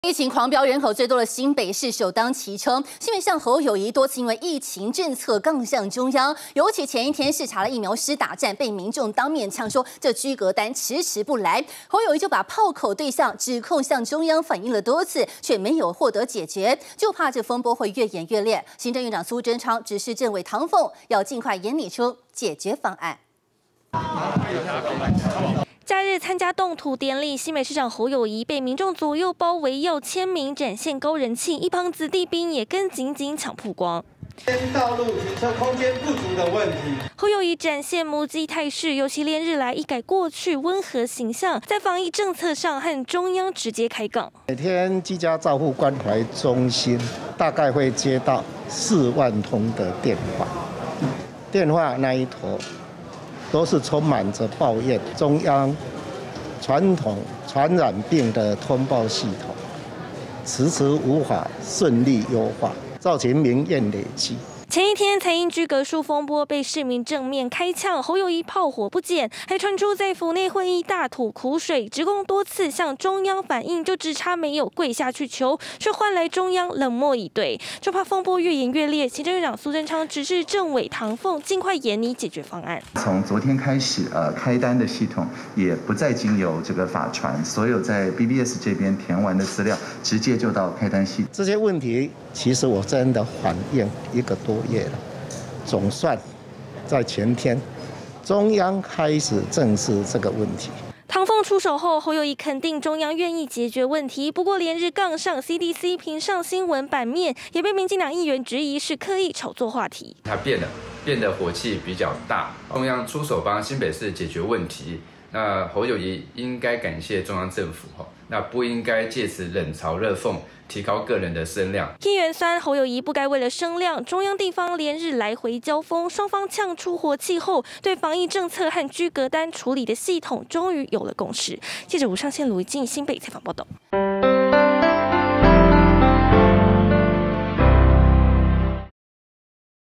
疫情狂飙，人口最多的新北市首当其冲。新北市长侯友宜多次因为疫情政策杠向中央，尤其前一天视察了疫苗施打站，被民众当面呛说这居隔单迟迟不来。侯友宜就把炮口对象指控向中央反映了多次，却没有获得解决，就怕这风波会越演越烈。行政院长苏贞昌指示政委唐凤要尽快研拟出解决方案。 假日参加动土典礼，新北市长侯友宜被民众左右包围要签名，展现高人气。一旁子弟兵也跟紧抢曝光。 道路停车空间不足的问题， 侯友宜展现母鸡态势，尤其连日来一改过去温和形象，在防疫政策上和中央直接开杠。 每天居家照护关怀中心大概会接到4万通的电话，电话那一头 都是充满着抱怨，中央传统传染病的通报系统迟迟无法顺利优化，造成民怨累积。 前一天，才因居隔数风波被市民正面开呛，侯友宜炮火不减，还传出在府内会议大吐苦水，指控多次向中央反映，就只差没有跪下去求，却换来中央冷漠以对，就怕风波越演越烈。行政院长苏贞昌指示政委唐凤尽快研拟解决方案。 从昨天开始，开单的系统也不再经由这个法传，所有在 BBS 这边填完的资料，直接就到开单系统。 这些问题，其实我真的反映1个多月了，总算在前天，中央开始正视这个问题。 唐凤出手后，侯友宜肯定中央愿意解决问题，不过连日杠上 CDC 频上新闻版面，也被民进党议员质疑是刻意炒作话题。 他变得火气比较大，中央出手帮新北市解决问题。 那侯友宜应该感谢中央政府那不应该借此冷嘲热讽，提高个人的声量。 议员酸侯友宜不该为了声量，中央地方连日来回交锋，双方呛出火气后，对防疫政策和居隔单处理的系统终于有了共识。记者吴尚宪、卢怡静新北采访报道。